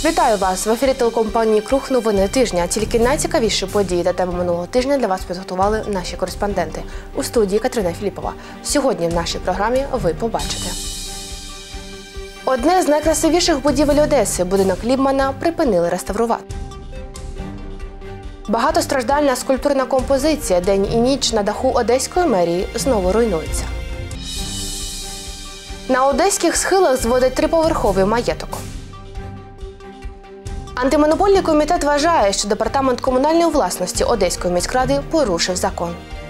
Вітаю вас! В ефірі телекомпанії «Круг. Новини тижня». Тільки найцікавіші події та теми минулого тижня для вас підготували наші кореспонденти. У студії Катерина Філіпова. Сьогодні в нашій програмі ви побачите. Одне з найкрасивіших будівель Одеси – будинок Лібмана припинили реставрувати. Багатостраждальна скульптурна композиція «День і ніч» на даху Одеської мерії знову руйнується. На одеських схилах зводять триповерховий маєток. Антимонопольний комітет вважає, що Департамент комунальної власності Одеської міськради порушив закон.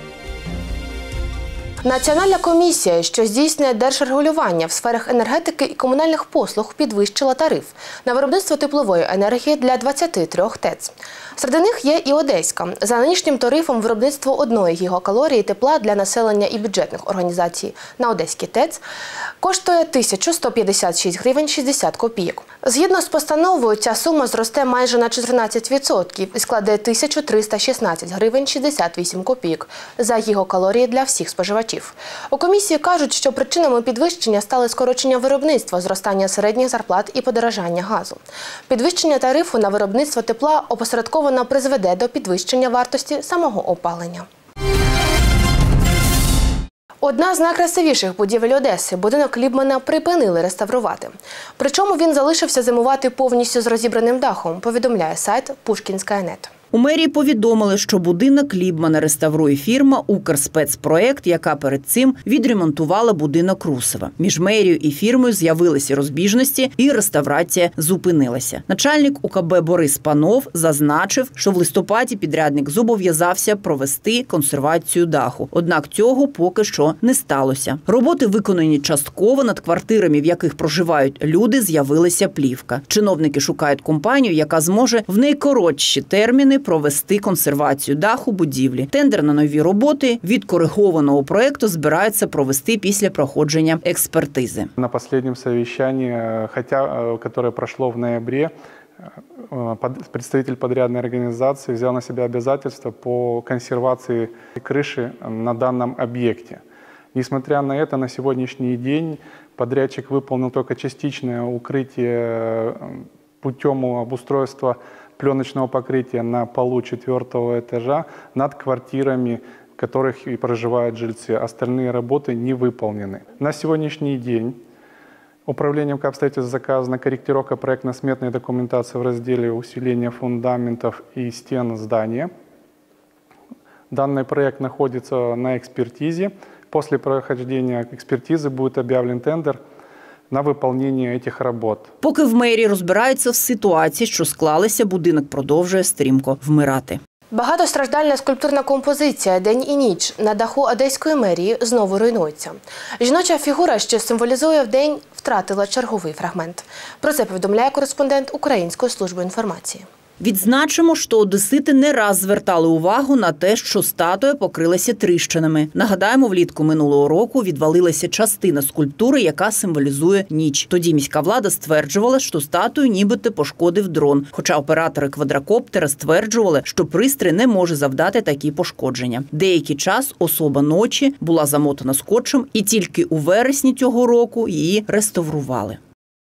Національна комісія, що здійснює держрегулювання в сферах енергетики і комунальних послуг, підвищила тариф на виробництво теплової енергії для 23 ТЕЦ. Серед них є і Одеська. За нинішнім тарифом виробництво 1 гігакалорії тепла для населення і бюджетних організацій на Одеській ТЕЦ коштує 1156 гривень 60 копійок. Згідно з постановою, ця сума зросте майже на 14% і складе 1316 гривень 68 копійок за гігакалорії для всіх споживачів. У комісії кажуть, що причинами підвищення стали скорочення виробництва, зростання середніх зарплат і подорожання газу. Підвищення тарифу на виробництво тепла опосередковано призведе до підвищення вартості самого опалення. Одна з найкрасивіших будівель Одеси – будинок Лібмана припинили реставрувати. Причому він залишився зимувати повністю з розібраним дахом, повідомляє сайт Пушкінська.нет. У мерії повідомили, що будинок Лібмана реставрує фірма «Укрспецпроект», яка перед цим відремонтувала будинок Русова. Між мерією і фірмою з'явилися розбіжності і реставрація зупинилася. Начальник УКБ Борис Панов зазначив, що в листопаді підрядник зобов'язався провести консервацію даху. Однак цього поки що не сталося. Роботи виконані частково, над квартирами, в яких проживають люди, з'явилася плівка. Чиновники шукають компанію, яка зможе в найкоротші терміни провести консервацію даху будівлі. Тендер на нові роботи від коригованого проєкту збираються провести після проходження експертизи. На останньому совещании, яке пройшло в ноябре, представитель подрядной организации взял на себя обязательства по консервации крыши на данном объекте. Несмотря на это, на сегодняшний день подрядчик выполнил только частичное укрытие путем обустройства пленочного покрытия на полу 4-го этажа над квартирами, в которых и проживают жильцы. Остальные работы не выполнены. На сегодняшний день управлением обстоятельств заказана корректировка проектно-сметной документации в разделе усиления фундаментов и стен здания. Данный проект находится на экспертизе. После прохождения экспертизы будет объявлен тендер на виконання цих робот. Поки в мерії розбираються в ситуації, що склалися, будинок продовжує стрімко вмирати. Багатостраждальна скульптурна композиція «День і ніч» на даху Одеської мерії знову руйнується. Жіноча фігура, що символізує вдень, втратила черговий фрагмент. Про це повідомляє кореспондент Української служби інформації. Відзначимо, що одесити не раз звертали увагу на те, що статуя покрилася тріщинами. Нагадаємо, влітку минулого року відвалилася частина скульптури, яка символізує ніч. Тоді міська влада стверджувала, що статую нібито пошкодив дрон. Хоча оператори квадрокоптера стверджували, що пристрій не може завдати такі пошкодження. Деякий час особа ночі була замотана скотчем і тільки у вересні цього року її реставрували.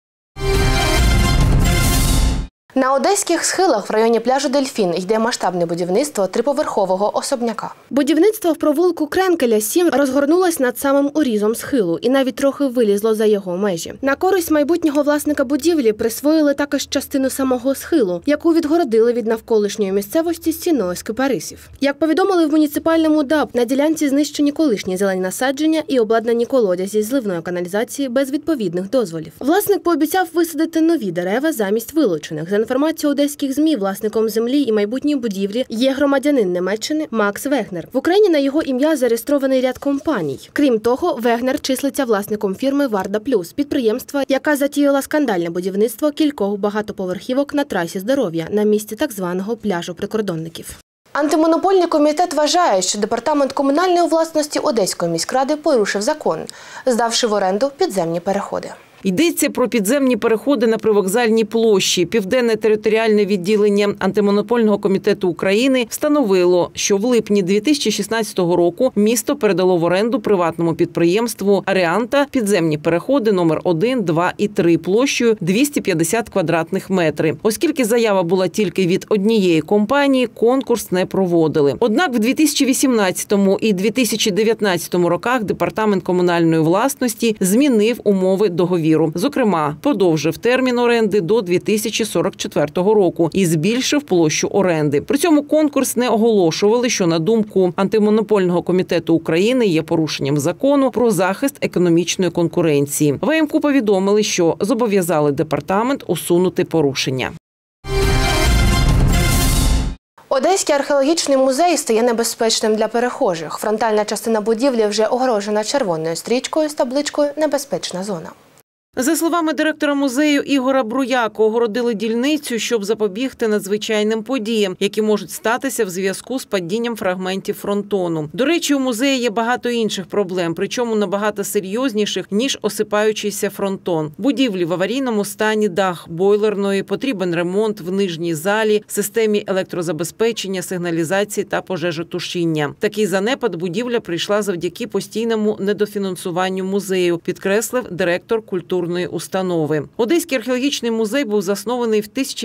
На одеських схилах в районі пляжу «Дельфін» йде масштабне будівництво триповерхового особняка. Будівництво в провулку Кренкеля 7 розгорнулось над самим урізом схилу і навіть трохи вилізло за його межі. На користь майбутнього власника будівлі присвоїли також частину самого схилу, яку відгородили від навколишньої місцевості стіною з кипарисів. Як повідомили в муніципальному ДАБ, на ділянці знищені колишні зелені насадження і обладнані колодязі зливної каналізації без відповідних дозволів. Власник пообіцяв висадити нові дерева замість вилучених. За інформацією одеських ЗМІ, власником землі і майбутньої будівлі є громадянин Німеччини Макс Вегнер. В Україні на його ім'я зареєстрований ряд компаній. Крім того, Вегнер числиться власником фірми «Варда Плюс», підприємства, яка затіяла скандальне будівництво кількох багатоповерхівок на трасі Здоров'я на місці так званого пляжу прикордонників. Антимонопольний комітет вважає, що Департамент комунальної власності Одеської міськради порушив закон, здавши в оренду підземні переходи. Йдеться про підземні переходи на привокзальній площі. Південне територіальне відділення Антимонопольного комітету України встановило, що в липні 2016 року місто передало в оренду приватному підприємству «Ареанта» підземні переходи номер 1, 2 і 3 площею 250 квадратних метрів. Оскільки заява була тільки від однієї компанії, конкурс не проводили. Однак в 2018 і 2019 роках Департамент комунальної власності змінив умови договіру. Зокрема, подовжив термін оренди до 2044 року і збільшив площу оренди. При цьому конкурс не оголошували, що, на думку Антимонопольного комітету України, є порушенням закону про захист економічної конкуренції. В АМК повідомили, що зобов'язали департамент усунути порушення. Одеський археологічний музей стає небезпечним для перехожих. Фронтальна частина будівлі вже огорожена червоною стрічкою з табличкою «Небезпечна зона». За словами директора музею Ігора Бруяка, огородили дільницю, щоб запобігти надзвичайним подіям, які можуть статися в зв'язку з падінням фрагментів фронтону. До речі, у музеї є багато інших проблем, причому набагато серйозніших, ніж осипаючийся фронтон. Будівлі в аварійному стані дах бойлерної, потрібен ремонт в нижній залі, системі електрозабезпечення, сигналізації та пожежотушіння. Такий занепад будівля прийшла завдяки постійному недофінансуванню музею, підкреслив директор культурної установи. Одеський археологічний музей був заснований в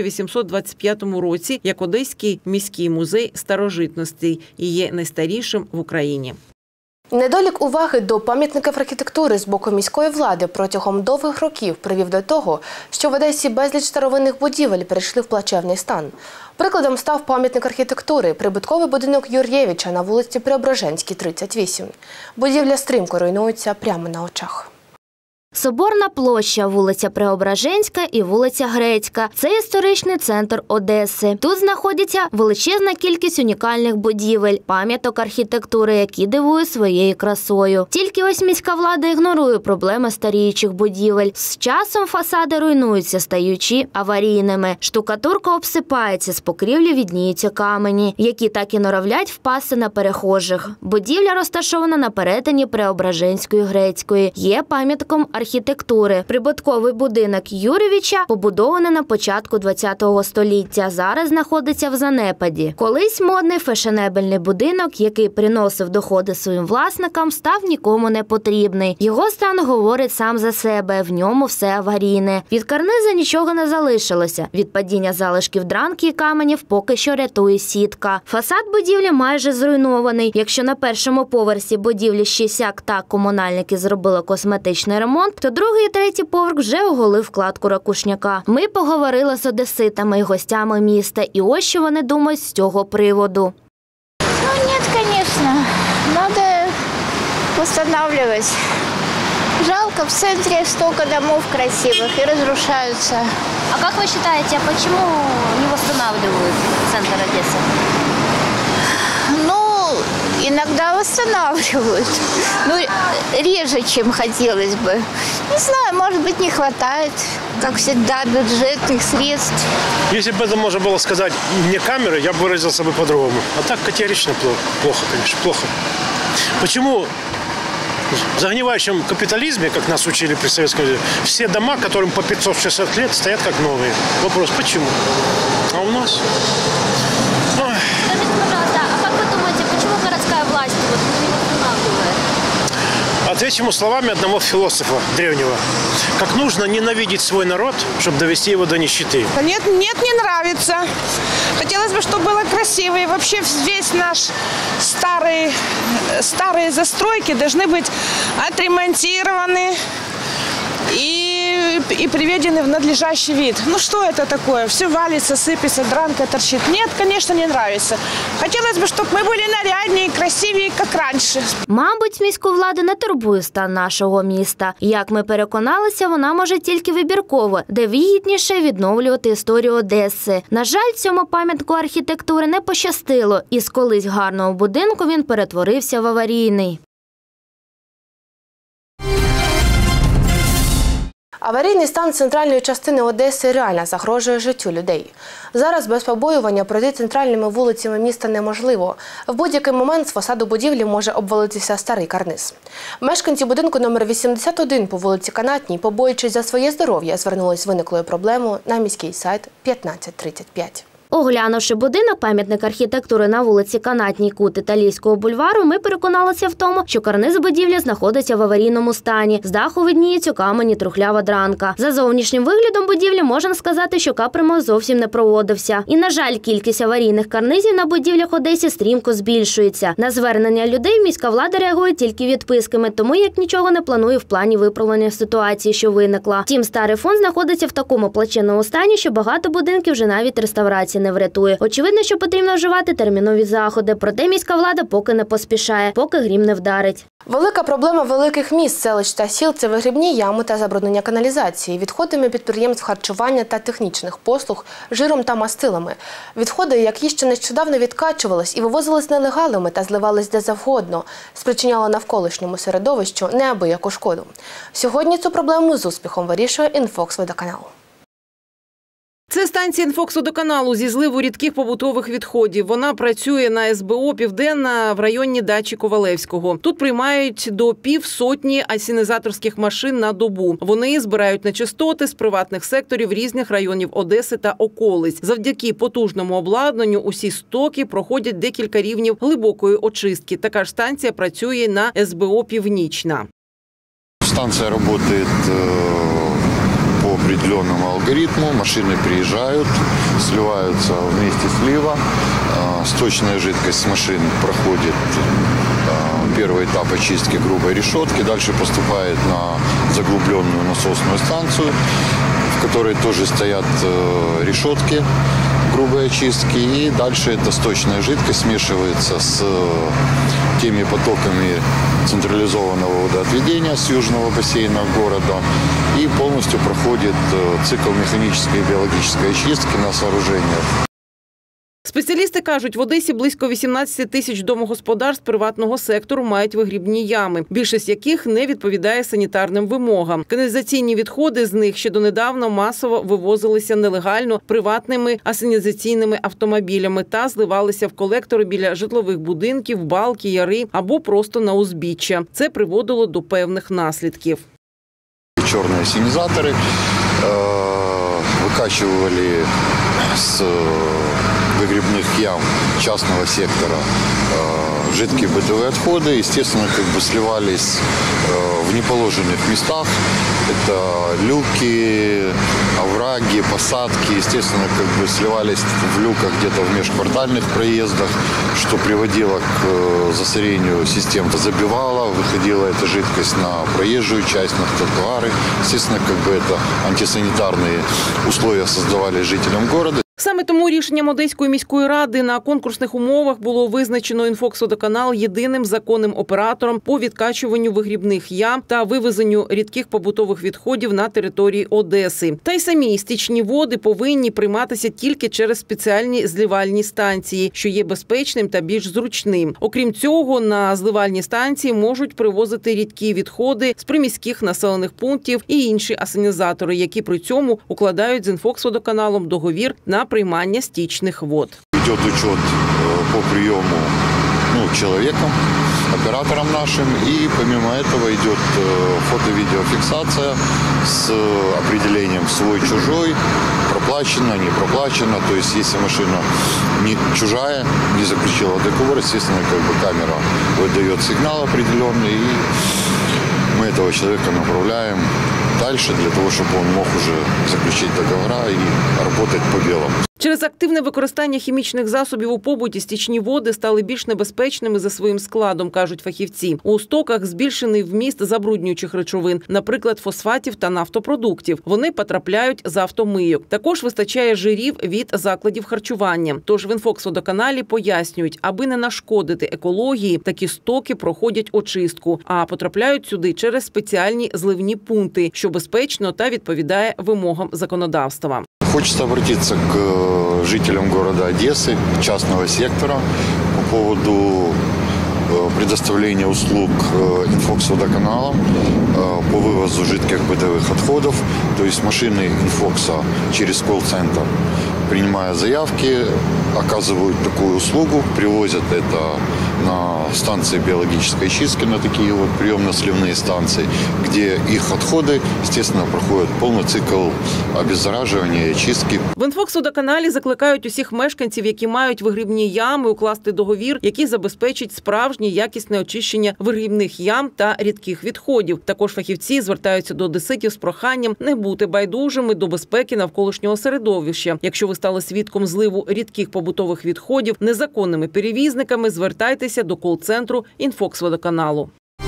1825 році як Одеський міський музей старожитностей і є найстарішим в Україні. Недолік уваги до пам'ятників архітектури з боку міської влади протягом довгих років привів до того, що в Одесі безліч старовинних будівель перейшли в плачевний стан. Прикладом став пам'ятник архітектури – прибутковий будинок Юр'євича на вулиці Преображенській, 38. Будівля стрімко руйнується прямо на очах. Соборна площа, вулиця Преображенська і вулиця Грецька – це історичний центр Одеси. Тут знаходиться величезна кількість унікальних будівель, пам'яток архітектури, які дивують своєю красою. Тільки ось міська влада ігнорує проблеми старіючих будівель. З часом фасади руйнуються, стаючи аварійними. Штукатурка обсипається, з покрівлі відніються камені, які так і норовлять впасти на перехожих. Будівля розташована на перетині Преображенської і Грецької. Є пам'ятком архітектури. Прибутковий будинок Юр'євича побудований на початку ХХ століття. Зараз знаходиться в занепаді. Колись модний фешенебельний будинок, який приносив доходи своїм власникам, став нікому не потрібний. Його стан говорить сам за себе. В ньому все аварійне. Від карниза нічого не залишилося. Від падіння залишків дранки і каменів поки що рятує сітка. Фасад будівлі майже зруйнований. Якщо на першому поверсі будівлі ще сяк так комунальники зробили косметичний ремонт, то другий і третій поверх вже оголив вкладку ракушняка. Ми поговорили з одеситами і гостями міста, і ось що вони думають з цього приводу. Ну нет, конечно, надо восстанавливать. Жалко, в центре столько домов красивых и разрушаются. А как вы считаете, почему не восстанавливают центр Одессы? Ну, иногда восстанавливают. Ну, реже, чем хотелось бы. Не знаю, может быть, не хватает, как всегда, бюджетных средств. Если бы это можно было сказать вне камеры, я бы выразился бы по-другому. А так категорично плохо, конечно, плохо. Почему в загнивающем капитализме, как нас учили при Советском Союзе, все дома, которым по 560 лет, стоят как новые? Вопрос, почему? А у нас? Ой. Скажите, пожалуйста, а как вы думаете, почему городская власть не восстанавливает? Отвечу ему словами одного философа древнего. Как нужно ненавидеть свой народ, чтобы довести его до нищеты. Нет, не нравится. Хотелось бы, чтобы было красиво. И вообще весь наш старые застройки должны быть отремонтированы и приведены в надлежащий вид. Ну что это такое? Все валится, сыпется, дранка торчит. Нет, конечно, не нравится. Хотелось бы, чтобы мы были наряднее, красивее, как раньше. Мабуть, міську владу не турбує стан нашого міста. Як ми переконалися, вона може тільки вибірково, де вигідніше відновлювати історію Одеси. На жаль, цьому пам'ятку архітектури не пощастило. Із колись гарного будинку він перетворився в аварійний. Аварійний стан центральної частини Одеси реально загрожує життю людей. Зараз без побоювання пройти центральними вулицями міста неможливо. В будь-який момент з фасаду будівлі може обвалитися старий карниз. Мешканці будинку номер 81 по вулиці Канатній, побоюючись за своє здоров'я, звернулись з виниклою проблемою на міський сайт 1535. Оглянувши будинок, пам'ятник архітектури на вулиці Канатній, кут Італійського бульвару, ми переконалися в тому, що карниз будівлі знаходиться в аварійному стані. З даху видніється у камені трухлява дранка. За зовнішнім виглядом будівлі можна сказати, що капремонт зовсім не проводився. І, на жаль, кількість аварійних карнизів на будівлях Одесі стрімко збільшується. На звернення людей міська влада реагує тільки відписками, тому як нічого не планує в плані виправлення ситуації, що виникла. Втім, старий фонд знаходиться в такому плачевному стані, що багато будинків вже навіть реставрації не врятує. Очевидно, що потрібно вживати термінові заходи. Проте міська влада поки не поспішає, поки грім не вдарить. Велика проблема великих міст, селищ та сіл – це вигрібні ями та забруднення каналізації, відходами підприємств харчування та технічних послуг, жиром та мастилами. Відходи, які ще нещодавно відкачувались і вивозились нелегалами та зливались де завгодно, спричиняло навколишньому середовищу неабияку шкоду. Сьогодні цю проблему з успіхом вирішує Інфокс-водоканал. Це станція Інфокс-водоканалу зі зливу рідких побутових відходів. Вона працює на СБО «Південна» в районі дачі Ковалевського. Тут приймають до півсотні асенізаторських машин на добу. Вони збирають нечистоти з приватних секторів різних районів Одеси та околиць. Завдяки потужному обладнанню усі стоки проходять декілька рівнів глибокої очистки. Така ж станція працює на СБО «Північна». Станция работает по определенному алгоритму. Машины приезжают, сливаются вместе слива. Сточная жидкость с машин проходит первый этап очистки грубой решетки. Дальше поступает на заглубленную насосную станцию, в которой тоже стоят решетки грубой очистки. И дальше эта сточная жидкость смешивается с теми потоками централизованного водоотведения с южного бассейна города и полностью проходит цикл механической и биологической очистки на сооружениях. Спеціалісти кажуть, в Одесі близько 18 тисяч домогосподарств приватного сектору мають вигрібні ями, більшість яких не відповідає санітарним вимогам. Каналізаційні відходи з них ще донедавна масово вивозилися нелегально приватними асенізаційними автомобілями та зливалися в колектори біля житлових будинків, балки, яри або просто на узбіччя. Це приводило до певних наслідків. Чорні асенізатори выкачивали с выгребных ям частного сектора жидкие бытовые отходы, естественно, сливались в неположенных местах. Это люки, овраги, посадки, естественно, сливались в люках где-то в межквартальных проездах, что приводило к засорению систем. Забивало, выходила эта жидкость на проезжую часть, на тротуары. Естественно, это антисанитарные условия создавали жителям города. Саме тому рішенням Одеської міської ради на конкурсних умовах було визначено Інфокс-водоканал єдиним законним оператором по відкачуванню вигрібних ям та вивезенню рідких побутових відходів на території Одеси. Та й самі стічні води повинні прийматися тільки через спеціальні зливальні станції, що є безпечним та більш зручним. Окрім цього, на зливальні станції можуть привозити рідкі відходи з приміських населених пунктів і інші асенізатори, які при цьому укладають з Інфокс-водоканалом договір на приймання стічних вод. Йде учет по прийому человеком, оператором нашим, и помимо этого идет фото-видеофиксация с определением свой-чужой, проплачено, не проплачено. То есть, если машина не чужая, не заключила договор, естественно, камера выдает сигнал определенный, и мы этого человека направляем дальше для того, чтобы он мог уже заключить договора и работать по белому. Через активне використання хімічних засобів у побуті стічні води стали більш небезпечними за своїм складом, кажуть фахівці. У стоках збільшений вміст забруднюючих речовин, наприклад, фосфатів та нафтопродуктів. Вони потрапляють з автомийок. Також вистачає жирів від закладів харчування. Тож в Інфокс-водоканалі пояснюють, аби не нашкодити екології, такі стоки проходять очистку, а потрапляють сюди через спеціальні зливні пункти, що безпечно та відповідає вимогам законодавства. Хочется обратиться к жителям города Одессы, частного сектора, по поводу предоставление услуг инфокс-водоканалам по вывозу жидких бытовых отходов, то есть машины инфокса через колл-центр, принимая заявки, оказывают такую услугу, привозят это на станции биологической чистки, на такие вот приемно-сливные станции, где их отходы, естественно, проходят повний цикл обеззаражування, чистки. В інфокс-водоканалі закликають усіх мешканців, які мають вигрібні ями, укласти договір, який забезпечить справжнє якісне очищення вигрібних ям та рідких відходів. Також фахівці звертаються до одеситів з проханням не бути байдужими до безпеки навколишнього середовища. Якщо ви стали свідком зливу рідких побутових відходів незаконними перевізниками, звертайтеся до кол-центру інфокс-водоканалу.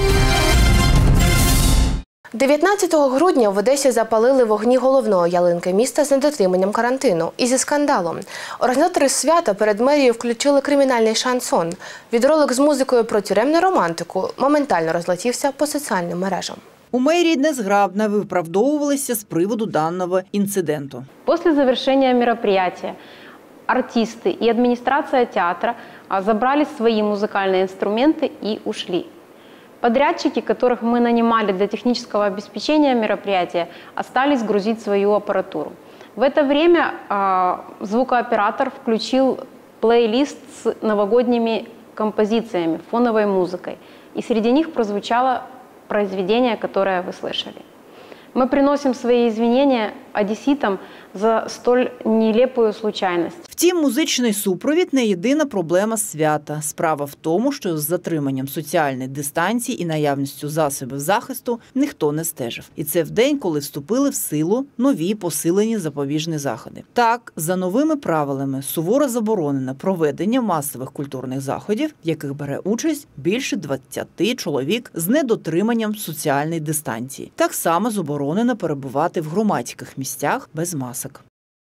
19 грудня в Одесі запалили вогні головної ялинки міста з недотриманням карантину і зі скандалом. Організатори свята перед мерією включили кримінальний шансон. Відеоролик з музикою про тюремну романтику моментально розлетівся по соціальним мережам. У мерії незграбно виправдовувалися з приводу даного інциденту. Після завершення мероприятия артисты и администрация театра забрали свои музыкальные инструменты и ушли. Подрядчики, которых мы нанимали для технического обеспечения мероприятия, остались грузить свою аппаратуру. В это время звукооператор включил плейлист с новогодними композициями, фоновой музыкой. И среди них прозвучало произведение, которое вы слышали. Мы приносим свои извинения одесситам за столь нелепую случайность. Втім, музичний супровід – не єдина проблема свята. Справа в тому, що з затриманням соціальної дистанції і наявністю засобів захисту ніхто не стежив. І це в день, коли вступили в силу нові посилені запобіжні заходи. Так, за новими правилами суворо заборонено проведення масових культурних заходів, в яких бере участь більше 20 чоловік з недотриманням соціальної дистанції. Так само заборонено перебувати в громадських місцях без масок.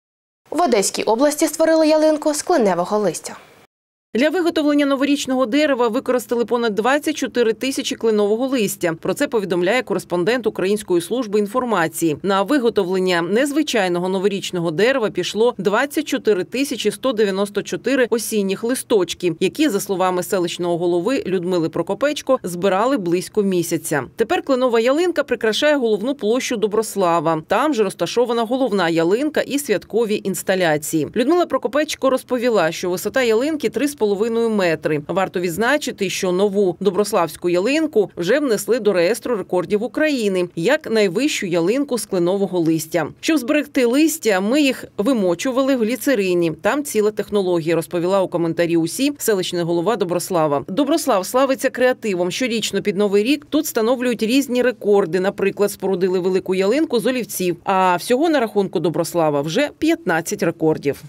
В Одеській області створили ялинку з кленового листя. Для виготовлення новорічного дерева використали понад 24 тисячі кленового листя. Про це повідомляє кореспондент Української служби інформації. На виготовлення незвичайного новорічного дерева пішло 24 тисячі 194 осінніх листочки, які, за словами селищного голови Людмили Прокопечко, збирали близько місяця. Тепер кленова ялинка прикрашає головну площу Доброслава. Там же розташована головна ялинка і святкові інсталяції. Людмила Прокопечко розповіла, що висота ялинки 3,5 метри. Варто відзначити, що нову Доброславську ялинку вже внесли до реєстру рекордів України як найвищу ялинку з кленового листя. Щоб зберегти листя, ми їх вимочували в гліцерині. Там ціла технологія, розповіла у коментарі УСІ селищний голова Доброслава. Доброслав славиться креативом. Щорічно під Новий рік тут встановлюють різні рекорди. Наприклад, спорудили велику ялинку з олівців. А всього на рахунку Доброслава вже 15 рекордів.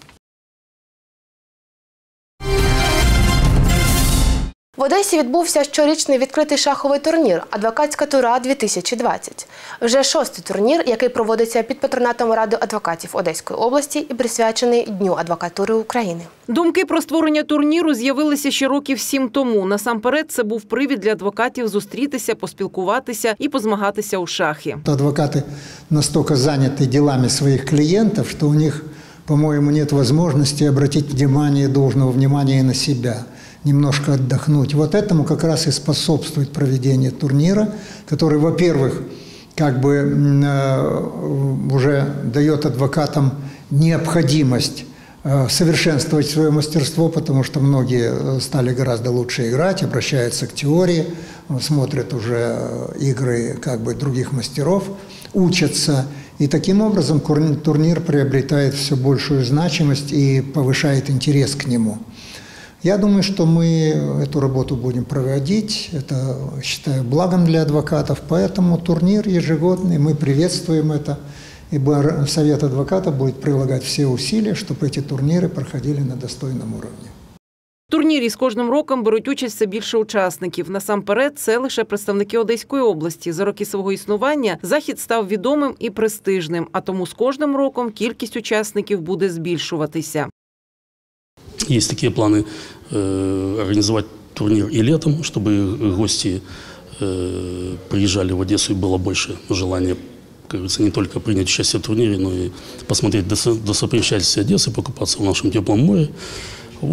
В Одесі відбувся щорічний відкритий шаховий турнір «Адвокатська тура-2020». Вже 6-й турнір, який проводиться під патронатом Ради адвокатів Одеської області і присвячений Дню адвокатури України. Думки про створення турніру з'явилися ще років 7 тому. Насамперед, це був привід для адвокатів зустрітися, поспілкуватися і позмагатися у шахи. Адвокати настільки зайняті ділами своїх клієнтів, що у них, по-моєму, нет можливості звернути должного внимания на себе. Немножко отдохнуть. Вот этому как раз и способствует проведение турнира, который, во-первых, как бы уже дает адвокатам необходимость совершенствовать свое мастерство, потому что многие стали гораздо лучше играть, обращаются к теории, смотрят уже игры как бы других мастеров, учатся. И таким образом турнир приобретает все большую значимость и повышает интерес к нему. Я думаю, что мы эту работу будем проводить. Это, считаю, благом для адвокатов. Поэтому турнир ежегодный, мы приветствуем это. И Совет адвокатов будет прилагать все усилия, чтобы эти турниры проходили на достойном уровне. В турнірі з кожним роком беруть участь все більше учасників. Насамперед, це лише представники Одеської області. За роки свого існування захід став відомим і престижним, а тому з кожним роком кількість учасників буде збільшуватися. Есть такие планы организовать турнир и летом, чтобы гости приезжали в Одессу и было больше желания, как говорится, не только принять участие в турнире, но и посмотреть достопримечательности Одессы, покупаться в нашем теплом море. Вот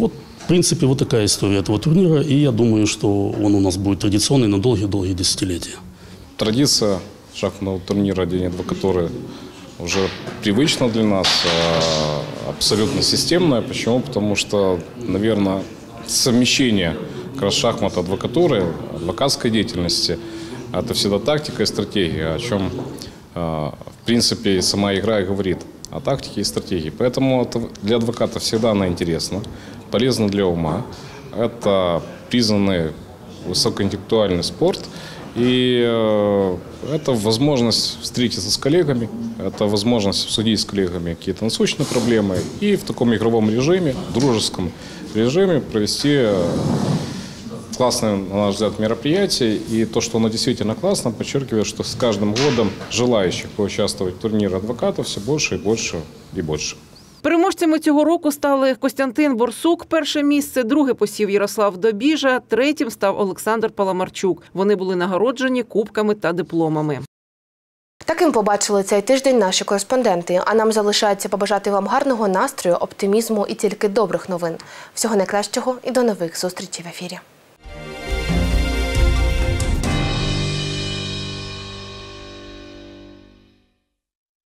принципе, вот такая история этого турнира. И я думаю, что он у нас будет традиционный на долгие-долгие десятилетия. Традиция шахматного турнира «День адвокатуры» уже привычна для нас, абсолютно системная. Почему? Потому что, наверное, совмещение как раз шахмат, адвокатуры, адвокатской деятельности – это всегда тактика и стратегия, о чем, в принципе, сама игра и говорит. О тактике и стратегии. Поэтому это для адвоката всегда она интересна, полезна для ума. Это признанный высокоинтеллектуальный спорт. И это возможность встретиться с коллегами, это возможность обсудить с коллегами какие-то насущные проблемы и в таком игровом режиме, дружеском режиме провести классное, на наш взгляд, мероприятие. И то, что оно действительно классно, подчеркивает, что с каждым годом желающих поучаствовать в турнире адвокатов все больше и больше и больше. Переможцями цього року стали Костянтин Борсук – перше місце, друге посів Ярослав Добіжа, третім став Олександр Паламарчук. Вони були нагороджені кубками та дипломами. Таким побачили цей тиждень наші кореспонденти. А нам залишається побажати вам гарного настрою, оптимізму і тільки добрих новин. Всього найкращого і до нових зустрічей в ефірі.